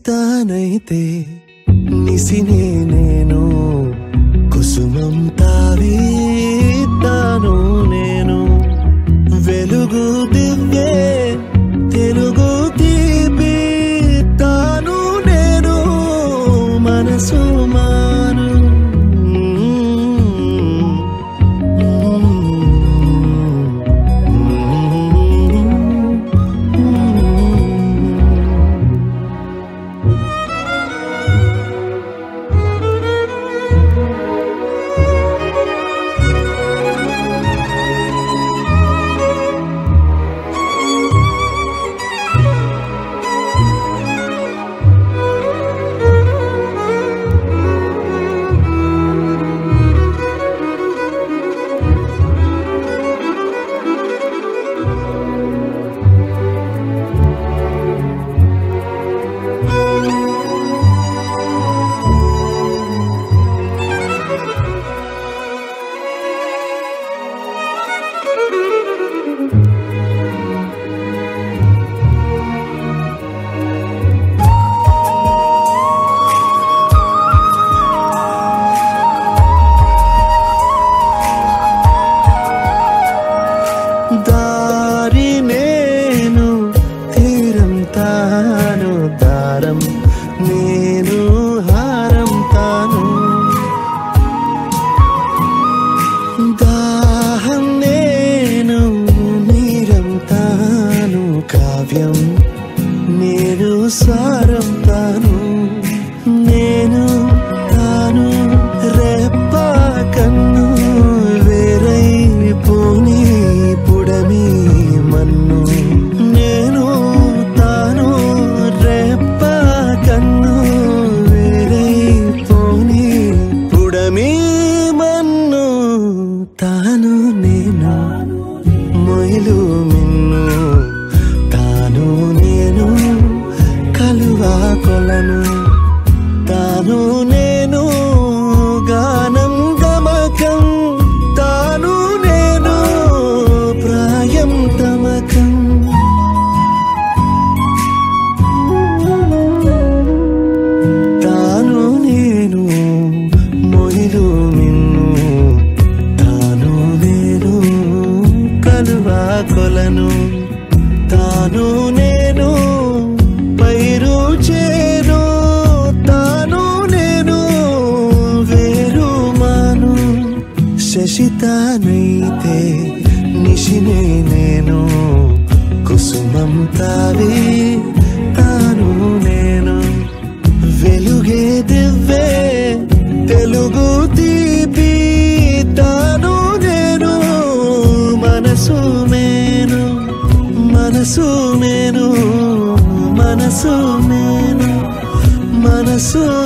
శశితానైతే నిసినే నేను కుసుమం తావి తాను నేను వెలుగు దివ్యే తెలుగు తీపి తాను నేను మనసు మాను దారి నేను తీరం తాను దారం నేను హారం తాను దాహం నేను నీరం తాను కావ్యం నేను స్వరం తాను నేను తాను రెప్ప కన్ను వేరై పోనీ పుడమి మన్ను నేను తాను రెప్ప కన్ను వేరై పోనీ పుడమి మన్ను తాను నేను మొయిలు మిన్ను తాను నేను కలువా కొలను తాను నేను గానం గమకం తాను నేను ప్రాయం తమకం తాను నేను మొయిలు మిన్ను తాను నేను కలువా కొలను తాను నేను పైరు చేను తాను నేను వేరు మాను శశితానైతే నిశినే నేను కుసుమం తావి తాను నేను వెలుగే దివ్వే తెలుగు తీపి తాను నేను మనసు మేను మనసు మేను మనసు మేను మనసు